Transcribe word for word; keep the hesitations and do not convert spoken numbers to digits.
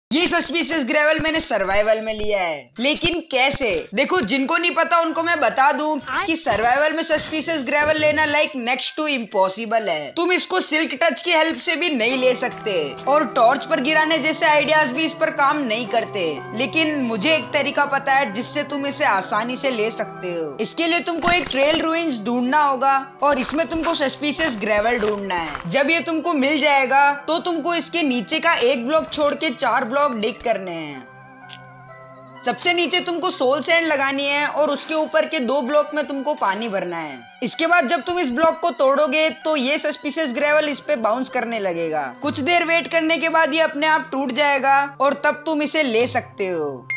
ये suspicious gravel मैंने survival में लिया है, लेकिन कैसे? देखो, जिनको नहीं पता उनको मैं बता दूं कि सर्वाइवल में सस्पिशियस ग्रेवल लेना लाइक नेक्स्ट टू इम्पॉसिबल है। तुम इसको सिल्क टच की हेल्प से भी नहीं ले सकते और टॉर्च पर गिराने जैसे आइडियाज भी इस पर काम नहीं करते। लेकिन मुझे एक तरीका पता है जिससे तुम इसे आसानी से ले सकते हो। इसके लिए तुमको एक ट्रेल रूइंस ढूंढना होगा और इसमें तुमको सस्पिशियस ग्रेवल ढूंढना है। जब ये तुमको मिल जाएगा तो तुमको इसके नीचे का एक ब्लॉक छोड़ के चार ब्लॉक डिग करने हैं। सबसे नीचे तुमको सोल सैंड लगानी है और उसके ऊपर के दो ब्लॉक में तुमको पानी भरना है। इसके बाद जब तुम इस ब्लॉक को तोड़ोगे तो ये सस्पिशियस ग्रेवल इस पे बाउंस करने लगेगा। कुछ देर वेट करने के बाद ये अपने आप टूट जाएगा और तब तुम इसे ले सकते हो।